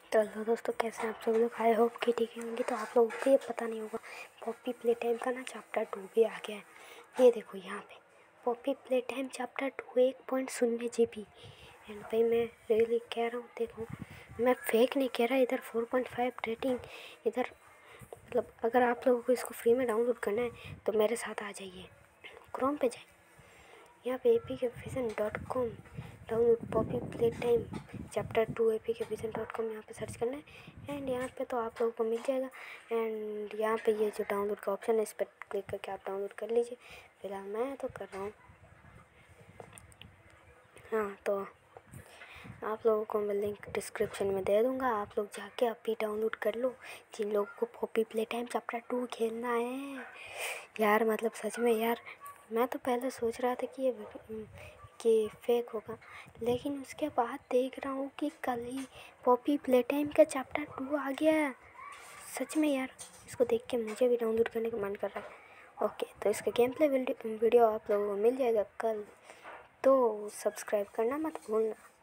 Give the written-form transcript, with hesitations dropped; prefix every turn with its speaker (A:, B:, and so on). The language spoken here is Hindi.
A: तो हेलो दोस्तों, कैसे हैं आप सब लोग। आई होप कि ठीक होंगे। तो आप लोगों को ये पता नहीं होगा, पॉपी प्ले टाइम का ना चैप्टर 2 भी आ गया है। ये देखो यहाँ पे Poppy Playtime chapter 2 1.0 GB। And भाई मैं रियली कह रहा हूँ, देखो मैं फेक नहीं कह रहा। इधर 4.5 रेटिंग, इधर मतलब अगर आप लोगों को इसको फ्री में डाउनलोड करना है तो मेरे साथ आ जाइए, क्रोम पे जाए, यहाँ पे apkvision.com download Poppy Playtime chapter 2 apkvision.com यहाँ पे सर्च करना है। एंड यहाँ पे तो आप लोगों को मिल जाएगा। एंड यहाँ पे ये जो डाउनलोड का ऑप्शन है, इस पर क्लिक करके आप डाउनलोड कर लीजिए। फिलहाल मैं तो कर रहा हूँ। हाँ, तो आप लोगों को मैं लिंक डिस्क्रिप्शन में दे दूँगा, आप लोग जाके अभी डाउनलोड कर लो जिन लोगों को पॉपी प्ले टाइम चैप्टर 2 खेलना है। यार मतलब सच में यार, मैं तो पहले सोच रहा था कि फेक होगा, लेकिन उसके बाद देख रहा हूँ कि कल ही पॉपी प्ले टाइम का चैप्टर 2 आ गया है। सच में यार, इसको देख के मुझे भी डाउनलोड करने का मन कर रहा है। ओके, तो इसका गेम प्ले वीडियो आप लोगों को मिल जाएगा कल, तो सब्सक्राइब करना मत भूलना।